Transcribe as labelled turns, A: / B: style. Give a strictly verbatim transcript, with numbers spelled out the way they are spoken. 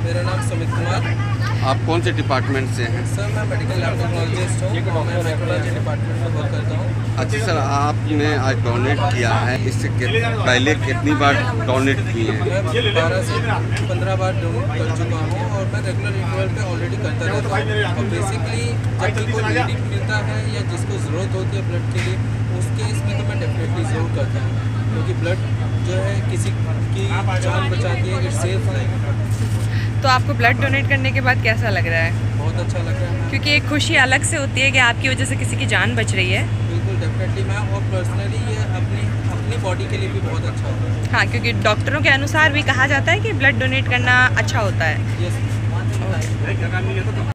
A: मेरा नाम सुमित कुमार।
B: आप कौन से डिपार्टमेंट से हैं?
A: सर मैं मेडिकल लैब टेक्नोलॉजिस्ट हूँ, मैं माइक्रोबायोलॉजी डिपार्टमेंट में वर्क करता हूँ।
B: अच्छा सर, आपने आज डोनेट किया है, इससे पहले कितनी बार डोनेट किए हैं?
A: मैं बारह से पंद्रह बार डोनेट कर चुका हूँ और मैं रेगुलर इंटरवल पे ऑलरेडी करता रहता हूँ। और बेसिकली जब भी कोई नीड मिलता है या जिसको ज़रूरत होती है ब्लड के लिए, उस केस में तो मैं डेफिनेटली ज़रूर करता हूँ, क्योंकि ब्लड जो है किसी की जान बचाती है, इट्स सेफ लाइफ।
C: तो आपको ब्लड डोनेट करने के बाद कैसा लग रहा है?
A: बहुत अच्छा लग रहा है,
C: क्योंकि एक खुशी अलग से होती है कि आपकी वजह से किसी की जान बच रही है।
A: बिल्कुल डेफिनेटली मैं और पर्सनली ये अपनी अपनी बॉडी के लिए भी बहुत अच्छा होता है।
C: हाँ, क्योंकि डॉक्टरों के अनुसार भी कहा जाता है कि ब्लड डोनेट करना अच्छा होता है।
A: यस।